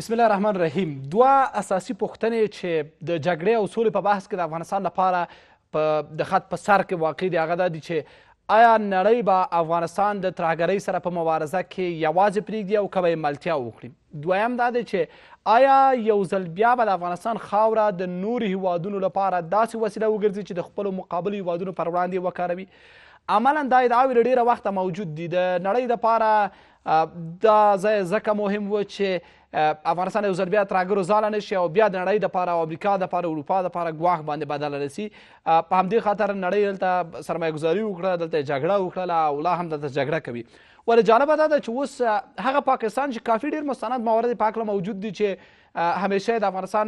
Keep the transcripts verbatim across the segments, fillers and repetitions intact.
بسم الله الرحمن الرحیم. دوه اساسي پوښتنې چې د جګړې او سولې په بحث کې د افغانستان لپاره په د خط په سر کې واقع دي هغه دا دي چې آیا نړۍ به افغانستان د ترهګرۍ سره په مبارزه کې یوازې پرېږدي او که به یې ملتیا وکړي؟ دویم دا دی چې آیا یو ځل بیا به د افغانستان خاوره د نورو هیوادونو لپاره داسې وسیله وګرځي چې د خپلو مقابلو هیوادونو پر وړاندې وکاروي؟ عملا دا ادعاوې له ډېره وخته موجود دي. د نړۍ دپاره دا ځای ځکه مهم و چې افغانستان یو ځل بیا ترهګرو ځاله نه شي او بیا د نړۍ دپاره او امریکا دپاره اروپا دپاره ګواښ باندې بدله نه سي. په همدې خاطر نړۍ دلته سرمایه ګذاري وکړه، دلته یې جګړه وکړله او لا هم دلته جګړه کوي. ولې جالبه دا ده چې اوس هغه پاکستان چې کافي ډېر مستند موارد یې په هکله موجود دي چې همیشه د افغانستان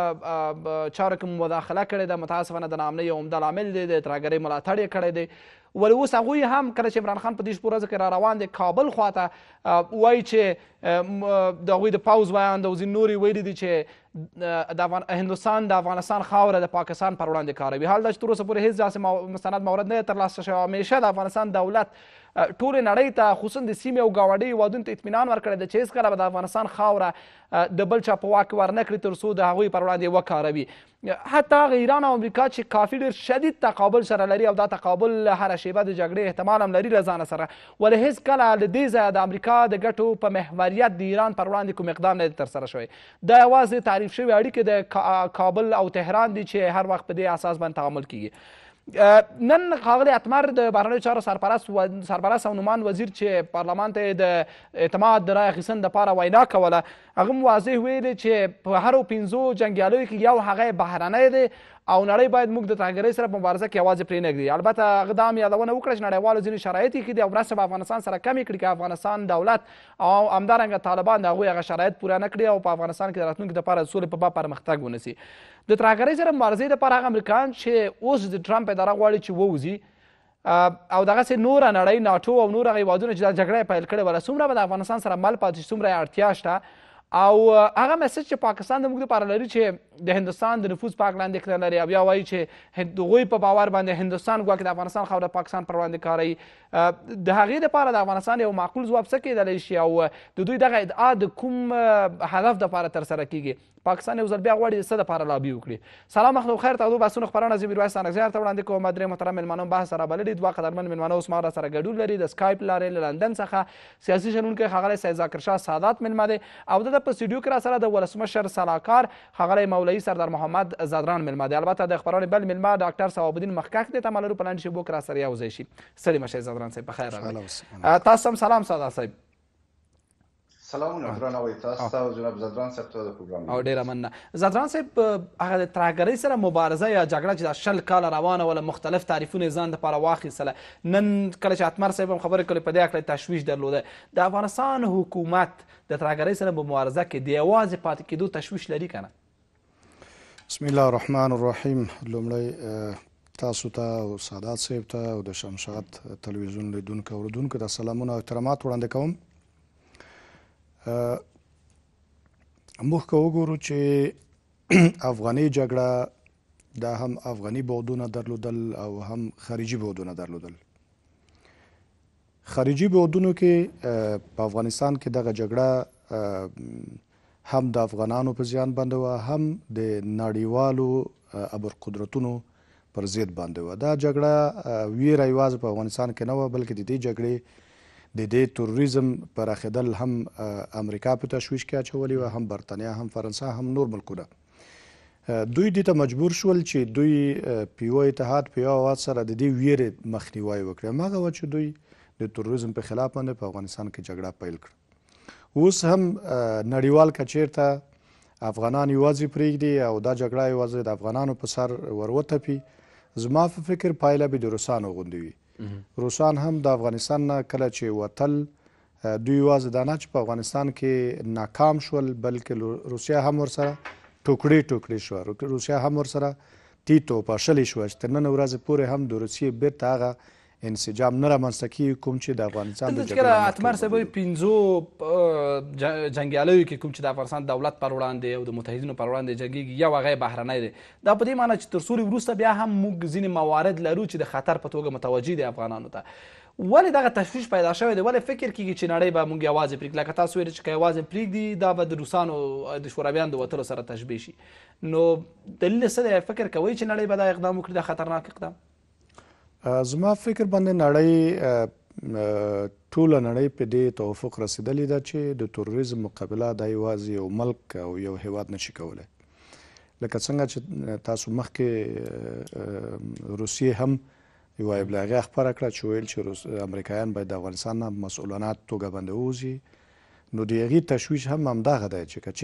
په چارو کې مداخله کړې ده، متاسفانه د ناامنۍ یو عمده لامل دی، د ترهګرۍ ملاتړ یې کړی دی. ولې اوس هغوی هم کله چې عمران خان په دې شپو ورځو کې را روان دی کابل خواته وایي چې د هغوی د پوځ ویان د ځینې نورې ویلي دي چې د هندوستان د افغانستان خاوره د پاکستان پر وړاندې کاروي. حال دا چې تر اوسه پورې هېڅ داسې مستند مورد نه ترلاسه شوی. همیشه د افغانستان دولت ټولې نړۍ ته خصوصا د سیمې او ګاونډیو هېوادونو ته اطمینان ورکړی دی چې هېڅکله به د افغانستان خاوره د بل چا په واک کې ورنه کړي تر څو د هغوی پر وړاندې وکاروي. حتی هغه ایران او امریکا چې کافي ډېر شدید تقابل سره لري او دا تقابل هره شیبه د جګړې احتمال هم لري له ځانه سره، ولې هېڅکله له دې ځایه د امریکا د ګټو په محوریت د ایران پر وړاندې کوم اقدام نه دی ترسره شوی. دا یوازې تعریف شوي اړیکې د کابل او تهران دي چې هر وخت په دې اساس باندې تعامل کیږي. نن ښاغلی اتمر د بهرنیو چارو سرپرست سرپرست او نومان وزیر چې پارلمان ته یې د اعتماد د رایې اخیستنې دپاره وینا کوله، هغه هم واضح ویلې چې په هرو پنځو جنګیالیو کې یو هغه یې بهرنی دی او نړۍ باید موږ د ترهګرۍ سره په مبارزه کې یوازې پرې نه ږدي. البته هغه دا هم یادونه وکړه چې نړیوالو ځینې شرایط یې ښه دي او مرسته به افغانستان سره کمې کړي که افغانستان دولت او همدارنګه طالبان د هغوی هغه شرایط پوره نه کړي او په افغانستان کې د راتلونکي دپاره د سولې په باب پرمختګ ونه سي. د ترهګرۍ سره مبارزې دپاره هغه امریکایان چې اوس د ټرمپ اداره غواړي چې ووځي او دغسې نوره نړۍ ناټو او نور هغه هېوادونه چې دا جګړه یې پیل کړې وله څومره به د افغانستان سره مل پاتې شي، څومره یې اړتیا شته. او هغه میسج چې پاکستان د موږ دپاره لري چې د هندوستان د نفوذ په هکله اندېښنه لري او بیا وایي چې د هغوی په باور باندې هندوستان ګواکې د افغانستان خاوره پاکستان پر وړاندې کاروي. د هغې دپاره د افغانستان یو معقول ځواب څه کیدلی شي او د دوی دغه ادعا د کوم هدف دپاره ترسره کیږي؟ پاکستان یو ځل بیا غواړي د څه دپاره لابي وکړي؟ سلام وخت خیر. تاسو بحثونو خپرونه زه میرویس ستانکزی ته وړاندې کوم. درې محترم مېلمانه هم بحث سره بللي، دوه قدرمن مېلمانه اوس ما سره ګډون لري. د سکایپ لارې له لندن څخه سیاسي شنونکی ښاغلی سید ذاکر شاه سادات مېلمه دی او د ده په سټوډیو کې را سره د ولسمشر سلاکار ښاغلی مولوي سردار محمد زادران مېلمه دی. البته د خپرونې بل مېلمه ډاکټر ثواب الدین مخکښ دی. تمه لرو په لاندې شیبو کې را سره یو ځای شي. ستړي مه شئ زادران صاحب، په خیر راغلی. تاسو هم سلام سادات صاحب. سلامونه درناوی تاسو ته او جناب زادران صاحب ته د پروګرام او ډېره مننه. زادران صاحب هغه د ترهګرۍ سره مبارزه یا جګړه چې دا شل کاله روانه وله مختلف تعریفونه یې ځان دپاره واخیستله، نن کله چې اتمر صاحب هم خبرې کړې په دې هکله تشویش درلوده. د افغانستان حکومت د ترهګرۍ سره په مبارزه کې د یوازې پاتې کېدو تشویش لري که نه؟ بسم الله الرحمن الرحیم. لومړی تاسو ته او سادات صاحب ته او د شمشاد تلویزیون لیدونکو او اورېدونکو د سلامونه او احترامات وړاندې کوم. موږ که وګورو چې افغاني جګړه دا هم افغاني بعدونه درلودل او هم خارجي بعدونه درلودل. خارجي بعدونو کې په افغانستان کې دغه جګړه هم د افغانانو په زیان باندې وه، هم د نړیوالو ابرقدرتونو پر ضد باندې وه. دا جګړه ویره یوازې په افغانستان کې نه وه بلکې د دې جګړې د دې تروریزم پراخېدل هم امریکا په تشویش کې اچولي وه، هم برطانیا، هم فرانسه، هم نور ملکونه. دوی دې ته مجبور شول چې دوی په یوه اتحاد په یو اواز سره د دې ویرې مخنیوی وکړي. هماغه وه چې دوی د تروریزم په خلاف باندې په افغانستان کې جګړه پیل کړه. اوس هم نړیوال که چېرته افغانان یوازې پرېږدي او دا جګړه یوازې د افغانانو په سر وروتپي، زما په فکر پایله به د روسانو غوندې وي. روسان هم د افغانستان نه کله چې وتل دوی یوازې دا نه چې په افغانستان کې ناکام شول بلکې روسیه هم ورسره ټوکړې ټوکړې شوه، روسیه هم ورسره تیتو پاشلې شوه چې تر ننه ورځې پورې هم د روسیې بیرته هغه انسجام نه رامنځته کېږي کوم چې د افغانستان د جګړې اتمر صاحب وایي پنځو جنګیالیو کې کوم چې د افغانستان دولت پر وړاندې او د متحدینو پر وړاندې جنګېږي یو هغه یې بهرنی دی. دا په دې معنی چې تر سولې وروسته بیا هم موږ ځینې موارد لرو چې د خطر په توګه متوجه دي افغانانو ته. ولې دغه تشویش پیدا شوی دی؟ ولې فکر کېږي چې نړۍ به موږ یوازې پرېږدي؟ لکه تاسو ویلې چې که یوازې پرېږدي دا به د روسانو د شورویانو د وتلو سره تشبیه شي. نو دلیل څه دی؟ فکر کوئ چې نړۍ به دا اقدام وکړي، دا خطرناک اقدام؟ زما فکر باندې نړۍ ټوله نړۍ په دې توافق رسېدلې ده چې د تروریزم مقابله دا یوازې یو ملک او یو هیواد نشي کولی. لکه څنګه چې تاسو مخکې روسیې هم یوه ابلاغیه خپره کړه چې ویل چې امریکایان باید د افغانستان نه مسؤلانه توګه باندې ووځي. نو د هغې تشویش هم همدغه دی چې که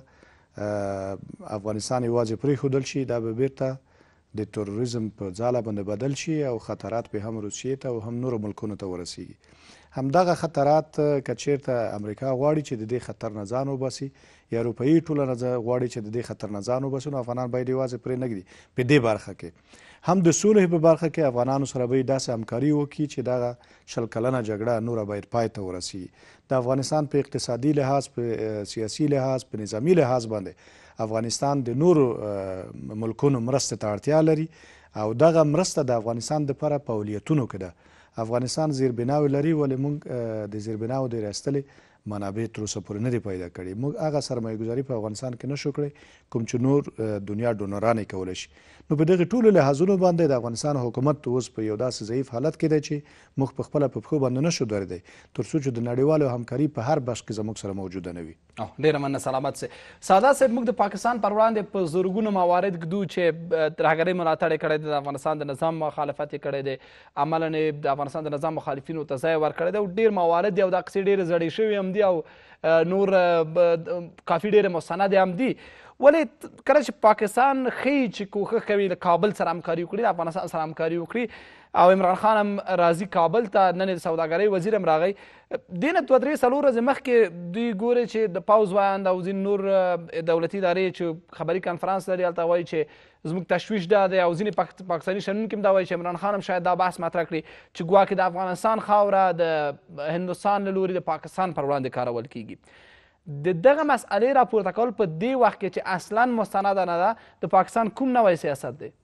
چېرته افغانستان یوازې پرېښودل شي دا به بیرته د تروریزم په ځاله باندې بدل شي او خطرات به هم روسیې ته او هم نورو ملکونو ته ورسیږي. همدغه خطرات که چېرته امریکا غواړي چې د دې خطر نه ځان وباسي یا اروپایي ټولنه غواړي چې د دې خطر نه ځان وباسي، نو افغانان باید یوازې پرې نه ږدي. په دې برخه کې هم د سولې په برخه کې افغانانو سره باید داسې همکاري وکړي چې دغه شل کلنه جګړه نوره باید پای ته ورسیږي. د افغانستان په اقتصادي لحاظ، په سیاسي لحاظ، په نظامي لحاظ باندې افغانستان د نورو ملکونو مرستې ته اړتیا لري او دغه مرسته د افغانستان دپاره په اولویتونو کې ده. افغانستان زیربناوې لري ولې موږ د زیربناوو د راایستلې منابع تر اوسه پورې نه دي پیدا کړي. موږ هغه سرمایه ګذاري په افغانستان کې نشو کړی کوم چې نور دنیا ډونران یې کولی شي. نو په دغې ټولو لحاظونو باندې د افغانستان حکومت اوس په یو داسې ضعیف حالت کې دی چې موږ په خپله په پښو باندې نشو درېدی تر څو چې د نړیوالو همکاري په هر بخش کې زموږ سره موجوده نه وي. ډېره مننه سلامت سي. ساده صاحب، موږ د پاکستان پر وړاندې په زرګونو موارد ږدو چې ترهګرۍ ملاتړ یې کړی دی، د افغانستان د نظام مخالفت یې کړی دی، عملاً یې د افغانستان د نظام مخالفینو ته ځای ورکړی دی او ډېر موارد دي او دا قصې ډېرې زړې شوي هم دي او نور کافي ډېرې مستندې هم دي. ولې کله چې پاکستان ښیي چې کوښښ کوي له کابل سره همکاري وکړي، د افغانستان سره همکاري وکړي او عمران خان هم راځي کابل ته، نن د سوداګرۍ وزیر هم راغی، دې نه دوه درې څلور ورځې مخکې دوی ګوري چې د پوځ وایند او ځینې نور دولتي ادارې چې خبري کنفرانس لري هلته وایي چې زموږ تشویش دا دی او ځینې پاکستاني شنونکي هم دا وایي چې عمران خان هم شاید دا بحث مطرح کړي چې ګواکې د افغانستان خاوره د هندوستان له لوري د پاکستان پر وړاندې کارول کیږي. د دغه مسئلې راپورته کول په دې وخت کې چې اصلا مستنده نه ده، د پاکستان کوم نوی سیاست دی؟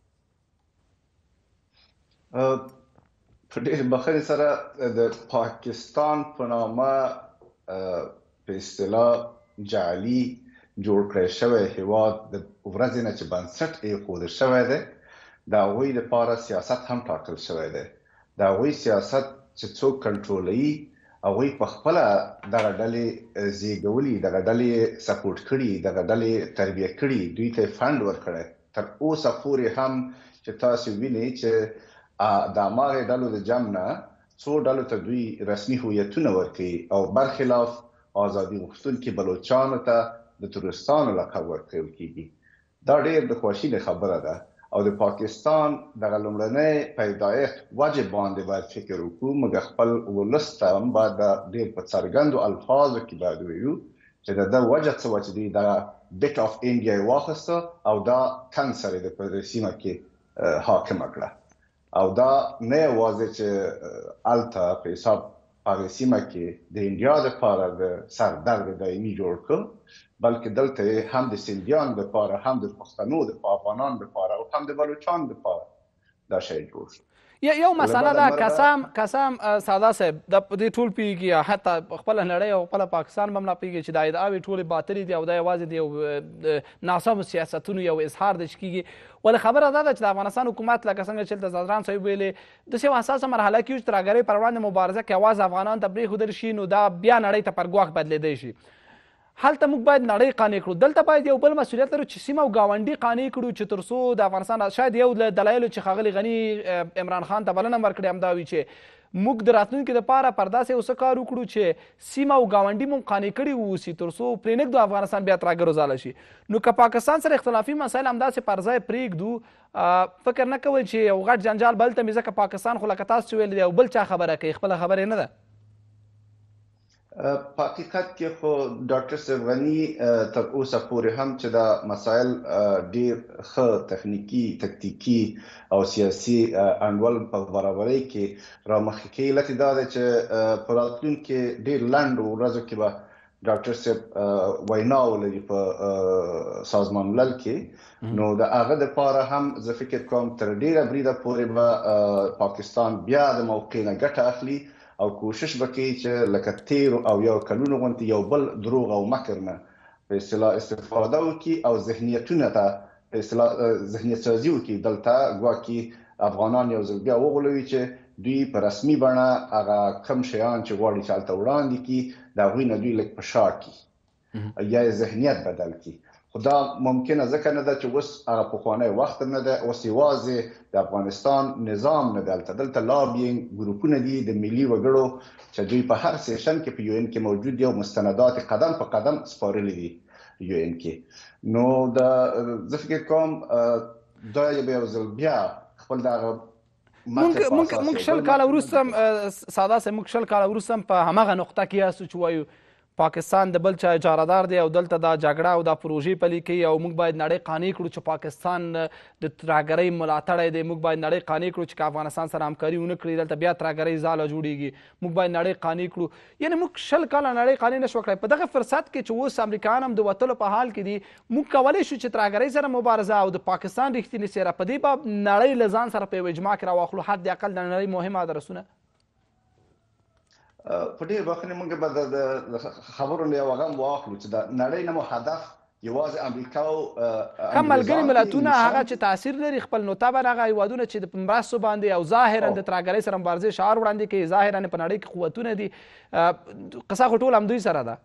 په ډېر بخښنې سره د پاکستان په نامه په اصطلاح جعلي جوړ کړی شوی هیواد د ورځې نه چې بنسټ ایښودل شوی دی د هغوی لپاره سیاست هم ټاکل شوی دی. د هغوی سیاست چې څوک کنټرولوي هغوی په خپله دغه ډلې زیږولي، دغه ډلې سپورټ کړي، دغه ډلې تربیه کړي، دوی ته یې فنډ ورکړی. تر اوسه پورې هم چې تاسو وینئ چې د هماغې ډلو د جمع نه څو ډلو ته دوی رسمي هویتونه ورکوي او برخلاف ازادي غوښتونکي بلوچانو ته د تورستانو لقب ورکول کیږي. دا ډېر د خواشینۍ خبره ده او د پاکستان دغه لومړنی پیدایښت وجه باندې باید فکر وکړو. موږ خپل ولس ته هم باید ډېر په څرګندو الفاظو کې باید ووایو چې د ده وجه څه وه چې دوی دغه بیټ آف انډیا یې واخیسته او دا کنسر یې د په سیمه کې حاکمه کړه او دا نه یوازې چې هلته په حساب هغې سیمه کې د انډیا دپاره د سردرد دایمي جوړ کړ، بلکې دلته هم د سندیان دپاره، هم د پښتنو د افغانان دپاره او هم د بلوچان دپاره دا شی جوړ شو. یو مسله ده کسام کسام ساده صاحب د دې ټول پیږي، حتی خپله نړۍ او خپله پاکستان هم نه پیږي چې دا ادعاوې ټولې باطلې دي او دا یوازې د یو ناسمو سیاستونو یو اظهار دی چې کیږي. ولې خبره دا ده چې د افغانستان حکومت لکه څنګه چې دلته زادران صاحب ویلې داسې یوه حساسه مرحله کې چې ترهګرۍ پر وړاندې مبارزه کې یوازې افغانانو ته پرېښودل شي نو دا بیا نړۍ ته پر ګواښ بدلېدی شي. هلته موږ باید نړۍ قانع کړو، دلته باید یو بل مسؤلیت لرو چې سیمه او ګاونډي قانع کړو چې تر څو د افغانستان شاید یو له دلایلو چې ښاغلي غني عمران خان ته بلنه ورکړې همدا وي چې موږ د راتلونکي دپاره پر داسې یو څه کار وکړو چې سیمه او ګاونډي مو قانع کړي واوسي تر څو پرې نږدو افغانستان بیا ترهګرو ځاله شي. نو که پاکستان سره اختلافي مسایل همداسې پر ځای پرېږدو، فکر نه کوئ چې یو غټ جنجال به هلته مې ځکه پاکستان خو لکه تاسو چې ویلي دی یو بل چا خبره کوي، خپله خبره یې نه ده. په حقیقت کې خو ډاکټر صاحب غني تر اوسه پورې هم چې دا مسایل ډېر ښه تخنیکي، تکتیکي او سیاسي انډول په برابرۍ کې رامخکې کوي. علت یې دا دی چې په راتلونکي ډېر لنډو ورځو کې به ډاکټر صاحب ویناو لري په سازمان ملل کې، نو د هغه دپاره هم زه فکر کوم تر ډیره بریده پورې به پاکستان بیا د موقع نه ګټه اخلي او کوشش به کوي چې لکه تیرو او یو کلونو غوندې یو بل دروغ او مکر نه په اصطلاح استفاده وکړي او ذهنیتونه ته په اصطلاح ذهنیت سازي وکړي. دلته ګواکې افغانان یو ځل بیا وغولوي چې دوی په رسمي بڼه هغه کم شیان چې غواړي چې هلته وړاندې کړي د هغوی نه دوی لږ په شا کړي یا یې ذهنیت بدل کړي. خو دا ممکنه ځکه نه ده چې اوس هغه پخوانی وخت نه ده، اوس یوازې د افغانستان نظام نه ده، هلته دلته لابینګ ګروپونه دي د ملي وګړو چې دوی په هر سیشن کې په یو ان کې موجود دي او مستندات قدم په قدم سپارلي دي یو ان کې. نو د زه فکر کوم دا به یو ځل بیا خپل دغه مونږ شل کاله وروسته هم ساده صاحب مونږ شل کاله وروسته هم په همغه نقطه کې یاستو چې وایو پاکستان د بل چا اجارهدار دی او دلته دا جګړه او دا پروژې پلي کوي او موږ باید نړۍ قانع کړو چې پاکستان د ترهګرۍ ملاتړی دی. موږ باید نړۍ قانع کړو چې که افغانستان سره همکاري ونه کړي دلته بیا ترهګرۍ ځاله جوړېږي. موږ باید نړۍ قانع کړو. یعنې موږ شل کاله نړۍ قانع نه شو کړی. په دغه فرصت کې چې اوس امریکایان هم د وتلو په حال کې دي، موږ کولی شو چې ترهګرۍ سره مبارزه او د پاکستان رښتینې څېره په دې باب نړۍ له ځان سره په یو اجماع کې راواخلو، حد اقل د نړۍ مهم ادرسونه. په ډېر بخښنې موږ به د خبرو نه یو غم واخلو چې د نړۍ نه مو هدف یوازې امریکا او کم ملګري ملتونه هغه چې تاثیر لري خپل نو طبعا هغه هیوادونه چې د مرستو باندې او ظاهرا د ترهګرۍ سره مبارزې شعار وړاندې کوي، ظاهرا په نړۍ کې قوتونه دي، قصه خو ټول همدوی سره ده.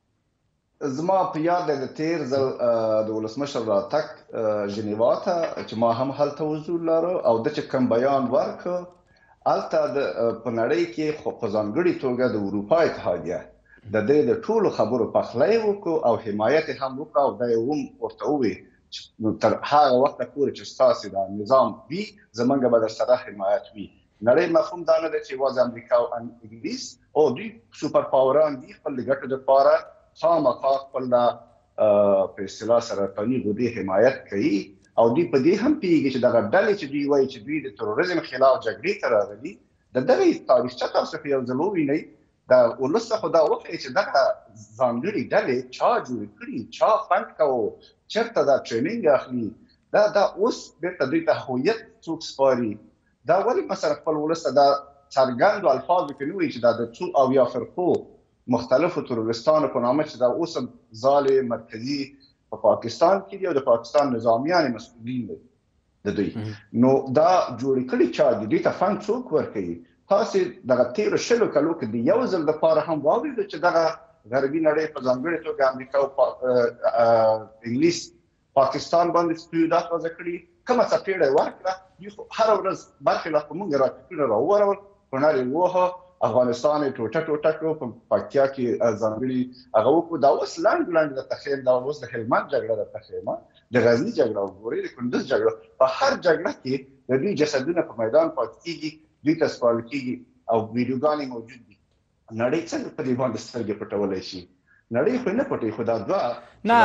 زما په یاد دی د تیر ځل د ولسمشر راتګ ژنیوا ته چې ما هم هلته حضور لرو او د چې کوم بیان ورکړ هلته د په نړۍ کې خو په ځانګړې توګه د اروپا اتحادیه د دې د ټولو خبرو پخلی وکړو او حمایت هم وکړو او دا یې هم ورته وویل چې تر هغه وخته پورې چې ستاسې دا نظام وي زموږ به در سره حمایت وي. نړۍ مفهوم دا نه دی چې یوازې امریکا او انګلیس او دوی سوپر پاوران دي خپل د ګټو دپاره خامخا خپل دا په اصطلاح سرطاني غدې حمایت کوي او دوی په دې هم پوهېږي چې دغه ډلې چې دوی وایي چې دوی د تروریزم خلاف جګړې ته راغلي د دغې تاریخچه تاسو په یو ځل ووینئ د ولس څخه دا وښیي چې دغه ځانګړې ډلې چا جوړې کړي، چا فنډ کوو، چېرته دا ټریننګ اخلي، دا دا اوس بېرته دوی ته هویت څوک سپاري. دا ولې مثلا خپل ولس ته دا څرګندو الفاظو کې نه وایي چې دا د څو اویا فرقو مختلفو تروریستانو په نامه چې دا اوس هم ځالې مرکزي په پاکستان کې دي او د پاکستان نظامیان مسؤلین دي د دوی، نو دا جوړې کړي چا دي، دوی ته فنډ څوک ورکوي؟ تاسې دغه تېرو شلو کلو کې د یو ځل دپاره هم واورېدو چې دغه غربي نړۍ په ځانګړې توګه امریکا او انګلیس پاکستان باندې تیودات وضع کړي، کومه څپېړه یې ورکړه، دوی خو هره ورځ برخلاف په موږ راکټونه راوورول، کونړ یې ووهه، افغانستان یې ټوټه ټوټه کړو، په پکتیا کې ځانګړي هغه وکړو. دا اوس لنډ لنډ درته ښیم، دا اوس د هلمند جګړه درته ښیمه، د غزني جګړه وګورئ، د کندز جګړه، په هر جګړه کې د دوی جسدونه په میدان پاتې کېږي، دوی ته سپارل کېږي او ویډیوګانې موجود دي. نړۍ څنګه په دې باندې سترګې پټولی شي؟ نړۍ خو نه پټوي، خو دا دوه نه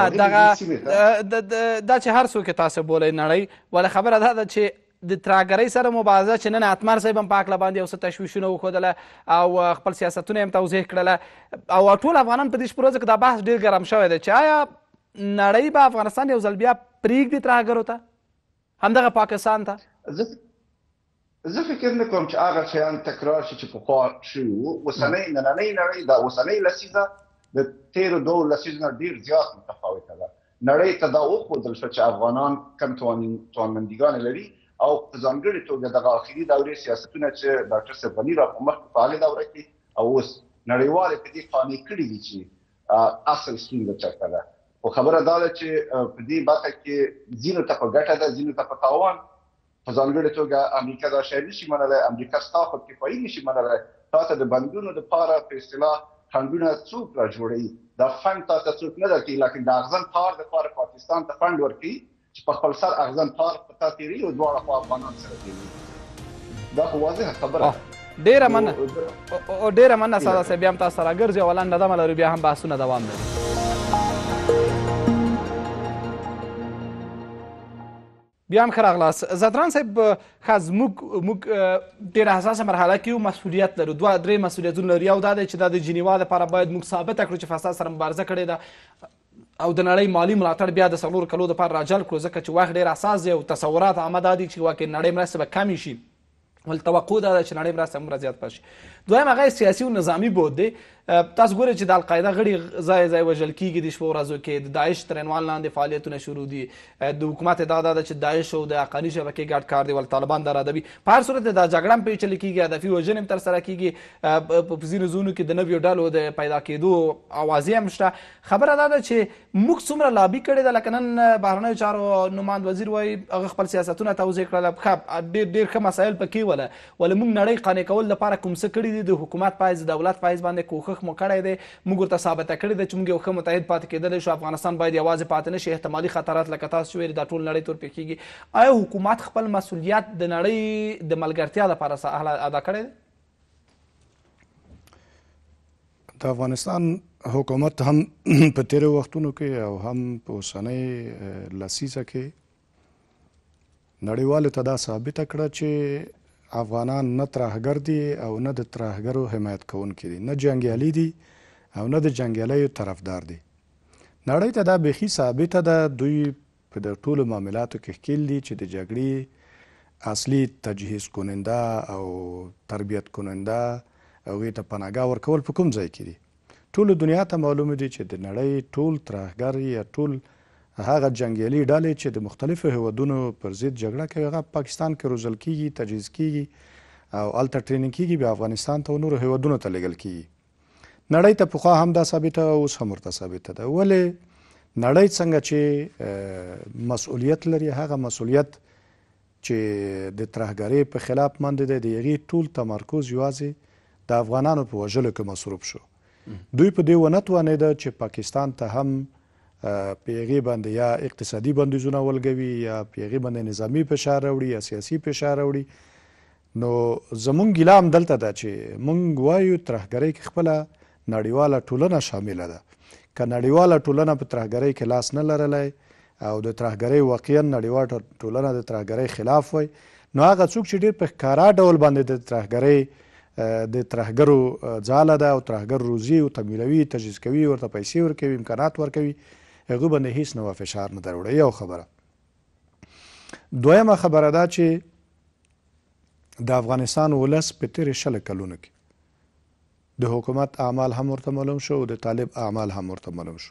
دغه دا چې هر څوک یې تاسو بولئ نړۍ، ولې خبره دا ده چې د ترهګرۍ سره مبارزه چې نن اتمر صاحب هم په هکله باندې یو څه تشویشونه وښودله او خپل سیاستونه یې هم توضیح کړله او ټول افغانان په دې شپو ورځو کې دا بحث ډېر ګرم شوی دی چې آیا نړۍ به افغانستان یو ځل بیا پرېږدي ترهګرو ته، همدغه پاکستان ته؟ زه فکر نه کوم چې هغه شیان تکرار شي چې پخوا شوي وو. اوسنۍ نننۍ نړۍ دا اوسنۍ لسیزه د تېرو دوو لسیزو نه ډېر زیات متفاوته ده. نړۍ ته دا وښودل شوه چې افغانان کم توانمندیګانې لري او په ځانګړې توګه دغه آخري دورې سیاستونه چې ډاکټر صاحب غني را په مخکې په هغې دوره کې او اوس نړیوالې په دې قانع کړي دي چې اصل ستونزه چېرته ده. خو خبره دا ده چې په دې برخه کې ځینو ته په ګټه ده، ځینو ته په تاوان. په ځانګړې توګه امریکا دا شی نشي منلی، امریکا ستا خودکفایي نشي منلی، تا ته د بندونو دپاره په اصطلاح فنډونه څوک را جوړوي؟ دا فنډ تا ته څوک نه درکوي، لکن د اغزن تار دپاره پاکستان ته فنډ ورکوي چې په خپل سر اغزن تار په تا تېروي او دواړه خوا افغانان سره تېروي. دا خو واضحه خبره ده. ډېره مننه ډېره مننه ساده صاحب، بیا هم تاسو سره ګرځي او لنډه دمه لرو، بیا هم بحثونه دوام لري. بیا هم ښه راغلاست. زعفران صاحب ښه زموږ موږ ډېره حساسه مرحله کې یو، مسؤلیت لرو، دوه درې مسؤلیتونه لرو. یو دا دی چې دا د جنیوا دپاره باید موږ ثابته کړو چې فساد سره مبارزه کړې ده او د نړۍ مالي ملاتړ بیا د څلورو کلو دپاره راجلب کړو، ځکه چې وخت ډېر حساس دی او تصورات عامه دا دي چې واقع نړۍ مرستې به کمې شي، ول توقع دا ده چې نړۍ مرسته هم زیات پاشي. دویم هغه سیاسي او نظامي بود دی. تاسو ګورئ چې د القاعده غړي ځای ځای وژل کېږي د شپو ورځو کې، د داعش تر عنوان لاندې فعالیتونه شروع دي. د حکومت ادعا دا ده چې داعش او د حقاني شبکې ګډ کار دی، ول طالبان دا رادوي. په هر صورت دا جګړه هم پیچلې کېږي، هدفي وژنې هم ترسره کېږي، په ځینو ځایونو کې د نویو ډلو د پیدا کېدو اوازې هم شته. خبره دا ده چې موږ څومره لابي کړې ده، لکه نن بهرنیو چارو نماند وزیر وایي هغه خپل سیاستونه توضیح کړل، ښه ډېر ډېر ښه مسایل پکې وله، ولې موږ نړۍ قانع کول لپاره کوم څه کړي دي، د حکومت په حیث د دولت په حیث باندې کوښښ مو کړی دی، موږ ورته ثابته کړې ده چې موږ یو ښه متحد پاتې کېدلی شو، افغانستان باید یوازې پاتې نه شي، احتمالي خطرات لکه تاسو چې ویلي دا ټول نړۍ تور پېښېږي. آیا حکومت خپل مسؤلیت د نړۍ د ملګرتیا لپاره ادا کړی دی؟ د افغانستان حکومت هم په تېرو وختونو کې او هم په اوسنۍ لسیزه کې نړیوالو ته دا ثابته کړه چې افغانان نه ترهګر دي او نه د ترهګرو حمایت کوونکي دي، نه جنګیالي دي او نه د جنګیالیو طرفدار دي. نړۍ ته دا بیخي ثابته ده، دوی په د ټولو معاملاتو کې ښکیل دي چې د جګړې اصلي تجهیز کننده او تربیت کننده هغوی ته پناهګاه ورکول په کوم ځای کې دي. ټولو دنیا ته معلومه دي چې د نړۍ ټول ترهګر یا ټول هغه جنګیالي ډلې چې د مختلفو هیوادونو پر ضد جګړه کوي هغه پاکستان کې روزل کېږي، تجهیز کېږي او هلته ټریننګ کېږي، بیا افغانستان ته او نورو هیوادونو ته لیږل کېږي. نړۍ ته پخوا هم دا ثابته او اوس هم ورته ثابته ده. ولې نړۍ څنګه چې مسؤلیت لري، هغه مسؤلیت چې د ترهګرۍ په خلاف باندې دی، د هغې ټول تمرکز یوازې د افغانانو په وژلو کې مصروف شو. دوی په دې ونه توانېده چې پاکستان ته هم په هغې باندې یا اقتصادي بندیزونه ولګوي یا په هغې باندې نظامي فشار راوړي یا سیاسي فشار راوړي. نو زمونږ ګیله هم دلته ده چې مونږ وایو ترهګرۍ کې خپله نړیواله ټولنه شامله ده. که نړیواله ټولنه په ترهګرۍ کې لاس نه لرلی او د ترهګرۍ واقعا نړیواله ټولنه د ترهګرۍ خلاف وای، نو هغه څوک چې ډېر په ښکاره ډول باندې د ترهګرۍ د ترهګرو ځاله ده او ترهګر روزي او تمویلوي، تجهیز کوي، ورته پیسې ورکوي، امکانات ورکوي، هغوی باندې هیڅ نوع فشار نه دروړی. یو خبره. دویمه خبره دا چې د افغانستان ولس په تېرې شله کلونو کې د حکومت اعمال هم ورته معلوم شو او د طالب اعمال هم ورته معلوم شو.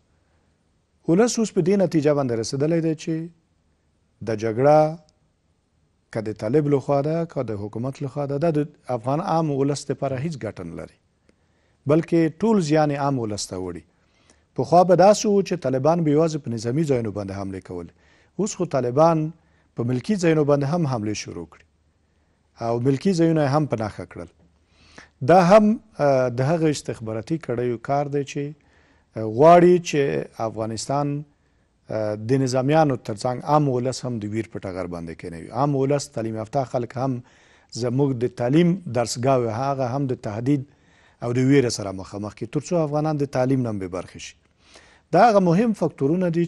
ولس اوس په دې نتیجه باندې رسېدلی دی چې د جګړه که د طالب لخوا ده که د حکومت لخوا ده، دا د افغان عام ولس دپاره هیڅ ګټه نه لري، بلکې ټول زیان عام ولس ته وړي. پخوا به داسې و چې طالبان به یوازې په نظامي ځایونو باندې حملې کولې، اوس خو طالبان په ملکي ځایونو باندې هم حملې شروع کړي او ملکي ځایونه یې هم په نښه کړل. دا هم د هغه استخباراتي کړیو کار دی چې غواړي چې افغانستان د نظامیانو ترڅنګ عام ولس هم د ویر په ټغر باندې کېنوي. عام ولس، تعلیم یافته خلک هم زموږ د تعلیم درسګاه هغه هم د تهدید او د ویره سره مخامخ کړي، تر څو افغانان د تعلیم نه هم بې برخې شي. دا هغه مهم فکتورونه دي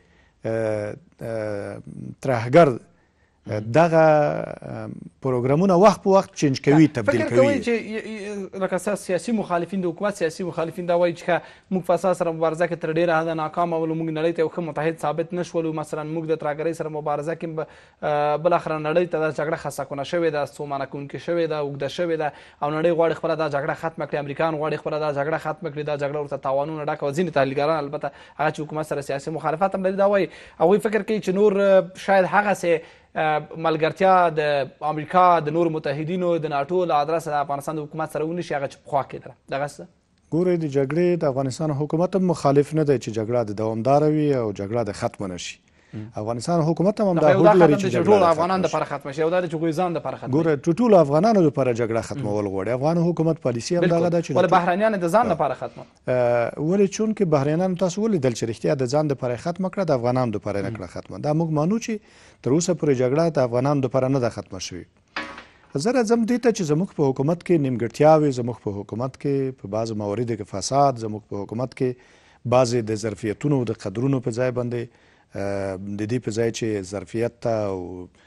چې ترهګر دغه پروګرامونه وخت په وخت چینج کوي، تبدیل کوي. فکر کوئ چې لکه سیاسي مخالفین، د حکومت سیاسي مخالفین دا وایي چې موږ فساد سره مبارزه کې تر ډېره حده ناکامه ولو، موږ نړۍ ته یو ښه متحد ثابت نه شولو. مثلا موږ د ترهګرۍ سره مبارزه کې بالاخره نړۍ ته دا جګړه خسته شوې ده، ستومانه کوونکې شوې ده، اوږده شوې ده او نړۍ غواړي خپله دا جګړه ختمه کړي. امریکایان غواړي خپله دا جګړه ختمه کړي، دا جګړه ورته تاوانونه ډکه وه. ځینې تحلیلګران البته هغه چې حکومت سره سیاسي مخالفت هم لري دا وایي، هغوی فکر کوي چې نور شاید هغسې ملګرتیا د امریکا د نورو متحدینو د ناټو له ادرسه د افغانستان د حکومت سره ونشي، هغه چې پخوا کېدله. دغسې ګورئ، د جګړې د افغانستان حکومت هم مخالف نه دی چې جګړه د دوامداره وي او جګړه د ختمه نه شي. افغانستان حکومت هم همدا هوډ لري چې جګړه ټول افغانان دپاره ختمه شي او دا چې هغوی ځان دپاره ختموي. ګوره، ټولو افغانانو دپاره جګړه ختمول غواړي. افغان حکومت پالیسي همدغه ده چې ولې بهرنیان د ځان دپاره ختمه، ولې چونکې بهرنیانو تاسو ولیدل چې رښتیا د ځان دپاره یې ختمه کړه، د افغانانو دپاره یې نه کړه ختمه. دا موږ مانو چې تر اوسه پورې جګړه د افغانانو دپاره نه ده ختمه شوې. زه راځم دې ته چې زموږ په حکومت کې نیمګړتیاوې، زموږ په حکومت کې په بعضو مواردو کې فساد، زموږ په حکومت کې بعضې د ظرفیتونو د قدرونو په ځای باندې د دې په ځای چې ظرفیت ته او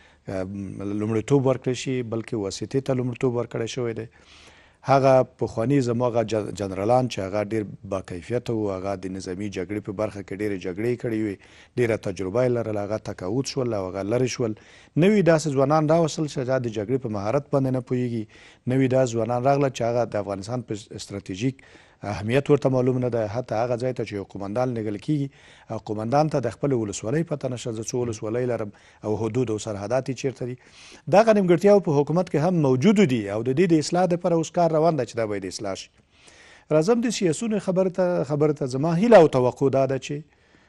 لومړیتوب ورکړی شي بلکې واسطې ته لومړیتوب ورکړی شوی دی. هغه پخواني زموږ جنرالان چې هغه ډېر باکیفیته وو، هغه د نظامي جګړې په برخه کې ډېرې جګړې کړې وې، ډېره تجربه یې لرله، هغه تقاعد شول او هغه لرې شول. نوي داسې ځوانان راوستل چې دا د جګړې په مهارت باندې نه پوهېږي. نوي داسې ځوانان راغله چې هغه د افغانستان په استراتیژیک اهمیت ورته معلوم نه ده. حتی هغه ځای ته چې یو قومندان لېږل کېږي او قومندان ته د خپلې ولسوالۍ پته نشته زه څو ولسوالۍ لرم او حدود او سرحدات یې چېرته دي. دغه نیمګړتیاو په حکومت کې هم موجودو دي او د دې د اصلاح دپاره اوس کار روان ده چې دا باید اصلاح شي. راځم د سیاسونو خبرې ته خبرې ته زما هیله او توقع دا ده چې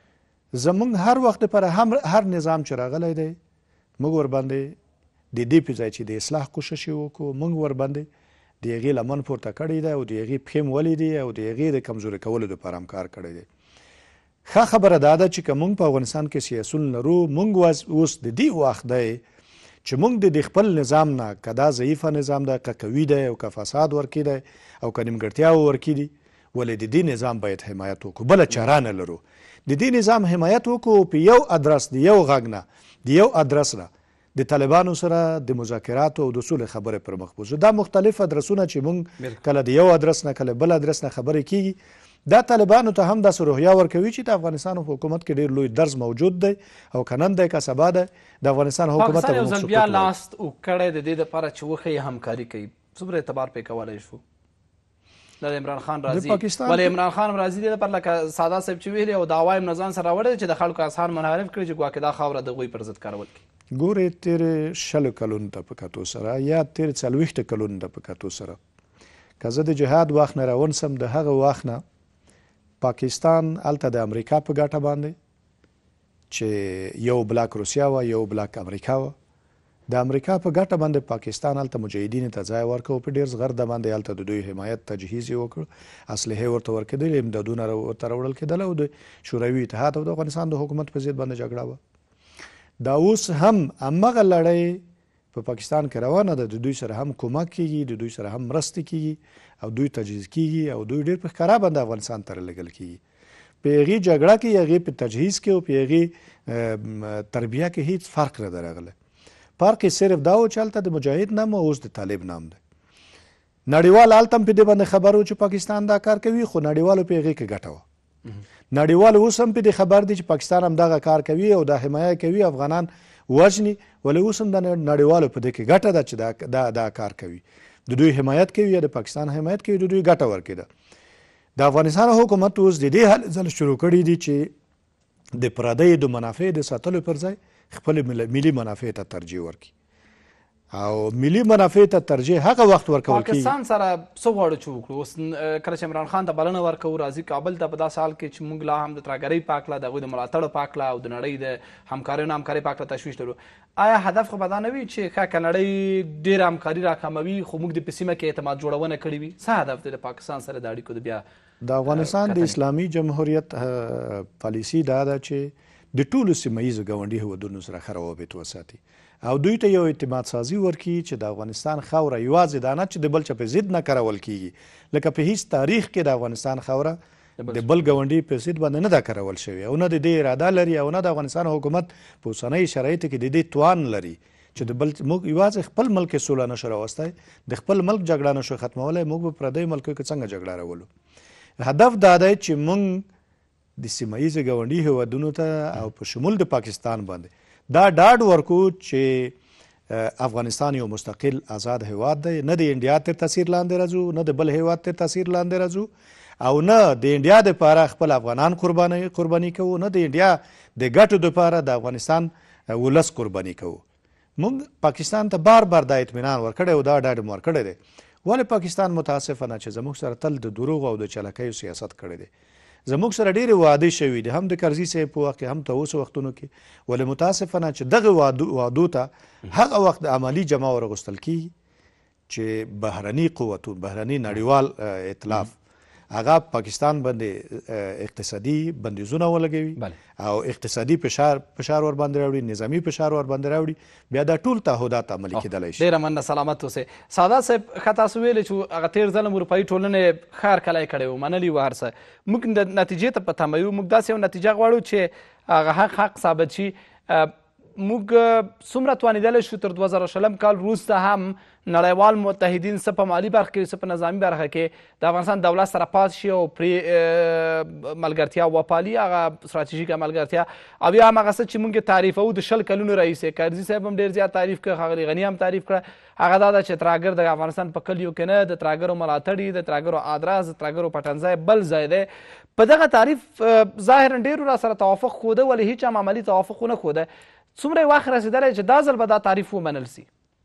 زموږ هر وخت دپاره هم هر نظام چې راغلی دی موږ ورباندې د دې په ځای چې د اصلاح کوشش یې وکړو، موږ ورباندې د هغې لمن پورته کړی دی او د هغې پښې مولې دي او د هغې د کمزوري کولو دپاره هم کار کړی دی. ښه خبره دا ده چې که موږ په افغانستان کې سیاسون لرو، موږ اوس د دې وخت دی چې موږ د خپل نظام نه که دا ضعیفه نظام ده، که قوي دی او که فساد ورکې دی او که نیمګړتیاوې ورکې دي، ولې د دې نظام باید حمایت وکړو، بله چاره نه لرو. د دې نظام حمایت وکړو په یو ادرس د یو غږ نه د یو ادرس نه د طالبانو سره د مذاکراتو او د سولې خبرې پر مخ بوځو. دا مختلف ادرسونه چې موږ کله د یو ادرس نه کله بل ادرس نه خبرې کېږي، دا طالبانو ته هم داسې روحیه ورکوي چې د افغانستان په حکومت کې ډېر لوی درز موجود دی او که نن دی که سبا دی د افغانستان حکومت ته به موږ پاکستان یو ځل بیا لاس اوکړی د دې دپاره چې وښیي همکاري کوي، څومره اعتبار پرې کولی شو؟ د عمران خان راځي ولې عمران خان راځي دې لپاره لکه ساده صاحب چې ویلي او دعوا یې ځان سره راوړی چې د خلکو اذهان منحرف کړي چې ګواکې دا خاوره د هغوی پر ضد کارول کړي. ګورې تېرې شلو کلونو ته په کتو سره یا تېرې څلوېښتو کلونو ته په کتو سره که زه د جهاد وخت نه راونسم، د هغه وخت نه پاکستان هلته د امریکا په ګټه باندې چې یو بلاک روسیه وه یو بلاک امریکا وه، د امریکا په ګټه باندې پاکستان هلته مجاهدینو ته ځای ورکړ، په ډېر زغرده باندې هلته د دوی حمایت تجهیز یې وکړ، اسلحې ورته ورکېدلې، امدادونه ورته راوړل کېدل او د شوروي اتحاد او د افغانستان د حکومت په ضد باندې جګړه وه. دا اوس هم همغه لړۍ په پاکستان کې روانه ده، د دوی سره هم کومک کېږي، د دوی سره هم مرستې کېږي او دوی تجهیز کېږي او دوی ډېر په ښکاره باندې افغانستان ته رالېږل کېږي. په هغې جګړه کې هغې په تجهیز کې او په هغې تربیه کې هېڅ فرق نه ده راغلی. فرق یې صرف دا و چې هلته د مجاهد نام او اوس د طالب نام دی. نړیوال هلته هم په دې باندې خبر و چې پاکستان دا کار کوي، خو نړیوالو په هغې کې ګټه وه. نړیوال اوس هم په دې خبر دی چې پاکستان هم دغه کار کوي او دا حمایه کوي، افغانان وژني، ولې اوس هم د نړیوالو په دې کې ګټه ده چې دا دا کار کوي، د دوی حمایت کوي یا د پاکستان حمایت کوي، د دوی ګټه ورکړې ده. د افغانستان حکومت اوس د دې هلې ځل شروع کړي دي چې د پردیو د منافع د ساتلو پر ځای خپل ملي منافع ته ترجیح ورکړي او ملي منافع ته ترجیح هغه وخت ورکول کېږي. پاکستان سره څه غواړو چې وکړو؟ اوس کله چې عمران خان ته بلنه ورکوو راځي کابل ته په داسې حال کې چې موږ لا هم د ترهګرۍ په هکله د هغوی د ملاتړو په هکله او د نړۍ د همکاریو نه همکارۍ په هکله تشویش لرو. آیا هدف خو به دا نه وي چې ښه که نړۍ ډېره همکاري راکموي خو موږ د په سیمه کې اعتماد جوړونه کړې وي؟ څه هدف دی د پاکستان سره د اړیکو د بیا د افغانستان د اسلامي جمهوریت پالیسي دا ده چې د ټولو سیمه ییزو ګاونډي هیوادونو سره ښه روابط وساتي او دوی ته یو اعتماد سازي ورکړي چې د افغانستان خاوره یوازې دا نه چې د بل چا په ضد نه کارول کېږي، لکه په هیڅ تاریخ کې د افغانستان خاوره د بل ګاونډي په ضد باندې نه ده کارول شوې او نه د دې اراده لري او نه د افغانستان حکومت په اوسنیو شرایطو کې د دې توان لري چې د بل موږ یوازې خپل ملک کې سوله نشو راوستی، د خپل ملک جګړه نشو ختمولی، موږ به پردیو ملکو کې څنګه جګړه راولو؟ هدف دا دی چې موږ د سیمه ییزو ګاونډي هیوادونو ته او په شمول د پاکستان باندې دا ډاډ ورکو چې افغانستان یو مستقل آزاد هیواد دی، نه د انډیا تر تاثیر لاندې راځو، نه د بل هیواد تر تاثیر لاندې راځو او نه د انډیا دپاره خپل افغانان قرباني قرباني کوو، نه د انډیا د ګټو دپاره د افغانستان ولس قرباني کوو. موږ پاکستان ته بار بار دا اطمینان ورکړی او دا ډاډ مو ورکړی دی. ولې پاکستان متاسفانه چې زموږ سره تل د دروغو او د چلکیو سیاست کړی دی، زموږ سره ډېرې وعدې شوي دي، هم د کرزي صاحب په وخت کې هم ته اوس وختونو کې، ولې متاسفانه چې دغه وعدو ته هغه وخت د عملي جمع ورغوستل کېږي چې بهرني قوتون بهرني نړیوال اطلاف هغه پاکستان باندې اقتصادي بندیزونه ولګوي او اقتصادي فشار فشار ور باندې راوړي، نظامي فشار ور باندې راوړي، بیا دا ټول تعهدات عملي کېدلی شي. ډېره مننه، سلامت اوسئ. ساده صاحب ښه تاسو ویلې چې هغه تېر ځل اروپایي ټولنې ښه هرکلی کړی و، منلي و هر څه، موږ د نتیجې ته په تمه یو، موږ داسې یو نتیجه غواړو چې هغه حق حق ثابت شي. موږ څومره توانېدلی شو تر دوه زره شلم کال وروسته هم نړیوال متحدین څه په مالي برخه کې څه په نظامي برخه کې د افغانستان دولت سره پاتې شي او پرې ملګرتیا وپالي، هغه ستراتیژیکه ملګرتیا. او بیا هم هغه څه چې موږ تعریفوو د شل کلونو راهیسې، کارزي صاحب هم ډېر زیات تعریف کړ، ښاغلي غني هم تعریف کړه، هغه دا ده چې ترهګر د افغانستان په کلیو کې نه، د ترهګرو ملاتړي، د ترهګرو ادرس، د ترهګرو پټنځای بل ځای دی. په دغه تعریف ظاهرا ډېرو را سره توافق ښوده، ولې هېچا هم عملي توافق ونه ښوده. څومره یې وخت رسېدلی چې دا ځل به دا تعریف ومنل سي؟